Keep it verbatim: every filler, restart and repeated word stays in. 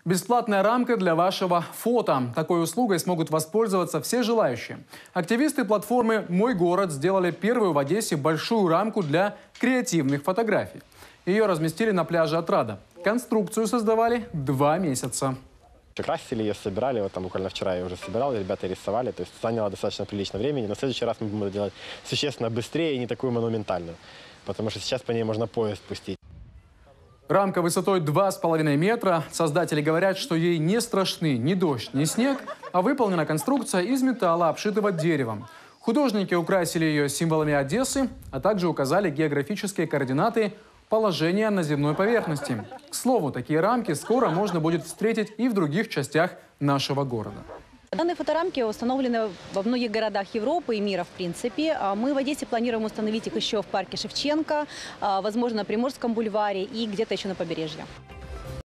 Бесплатная рамка для вашего фото. Такой услугой смогут воспользоваться все желающие. Активисты платформы «Мой город» сделали первую в Одессе большую рамку для креативных фотографий. Ее разместили на пляже Отрада. Конструкцию создавали два месяца. Красили ее, собирали, вот там буквально вчера я уже собирал, ребята рисовали, то есть заняло достаточно прилично времени. Но в следующий раз мы будем это делать существенно быстрее и не такую монументальную, потому что сейчас по ней можно поезд пустить. Рамка высотой два с половиной метра. Создатели говорят, что ей не страшны ни дождь, ни снег, а выполнена конструкция из металла, обшитого деревом. Художники украсили ее символами Одессы, а также указали географические координаты положения на земной поверхности. К слову, такие рамки скоро можно будет встретить и в других частях нашего города. Данные фоторамки установлены во многих городах Европы и мира, в принципе. Мы в Одессе планируем установить их еще в парке Шевченко, возможно, на Приморском бульваре и где-то еще на побережье.